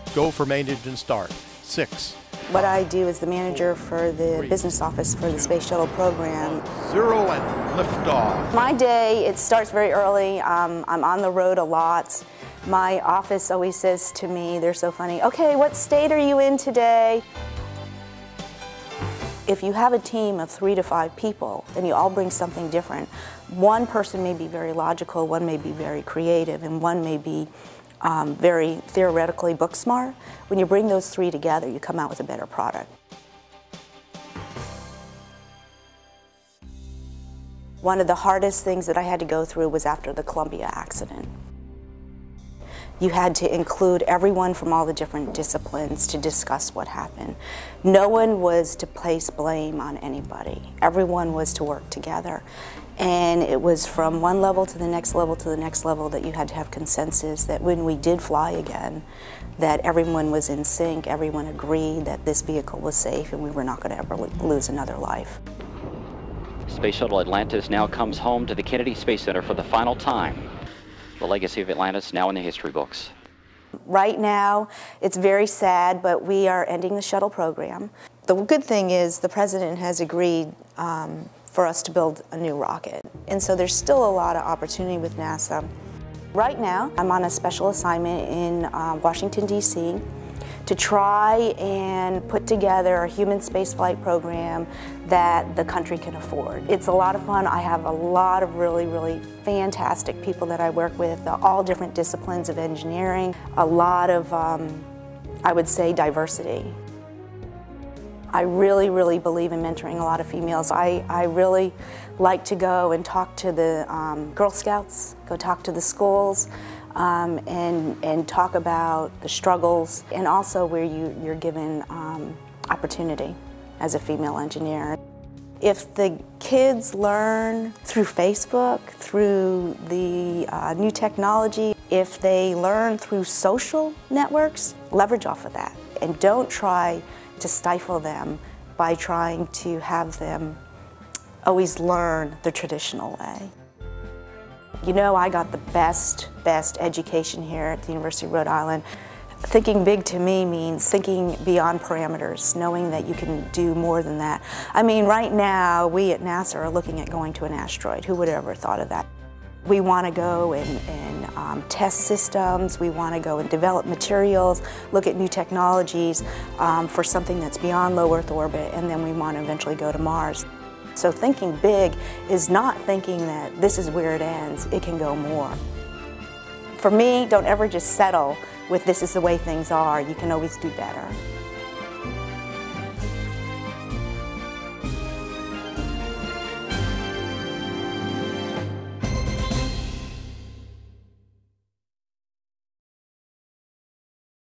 Go for main engine start. 6. What I do is the manager for the business office for the Space Shuttle program. 0 and liftoff. My day, it starts very early. I'm on the road a lot. My office always says to me, they're so funny, okay, what state are you in today? If you have a team of 3 to 5 people and you all bring something different, one person may be very logical, one may be very creative, and one may be very theoretically book smart. When you bring those 3 together, you come out with a better product. One of the hardest things that I had to go through was after the Columbia accident. You had to include everyone from all the different disciplines to discuss what happened. No one was to place blame on anybody. Everyone was to work together. And it was from one level to the next level to the next level that you had to have consensus that when we did fly again, that everyone was in sync, everyone agreed that this vehicle was safe and we were not going to ever lose another life. Space Shuttle Atlantis now comes home to the Kennedy Space Center for the final time. The legacy of Atlantis now in the history books. Right now, it's very sad, but we are ending the shuttle program. The good thing is the President has agreed for us to build a new rocket. And so there's still a lot of opportunity with NASA. Right now, I'm on a special assignment in Washington, D.C. to try and put together a human spaceflight program that the country can afford. It's a lot of fun. I have a lot of really, really fantastic people that I work with, all different disciplines of engineering, a lot of, I would say, diversity. I really, really believe in mentoring a lot of females. I really like to go and talk to the Girl Scouts, go talk to the schools, and talk about the struggles, and also where you're given opportunity as a female engineer. If the kids learn through Facebook, through the new technology, if they learn through social networks, leverage off of that. And don't try to stifle them by trying to have them always learn the traditional way. You know, I got the best education here at the University of Rhode Island. Thinking big to me means thinking beyond parameters, knowing that you can do more than that. I mean, right now, we at NASA are looking at going to an asteroid. Who would have ever thought of that? We want to go and test systems, we want to go and develop materials, look at new technologies for something that's beyond low Earth orbit, and then we want to eventually go to Mars. So thinking big is not thinking that this is where it ends, it can go more. For me, don't ever just settle with this is the way things are, you can always do better.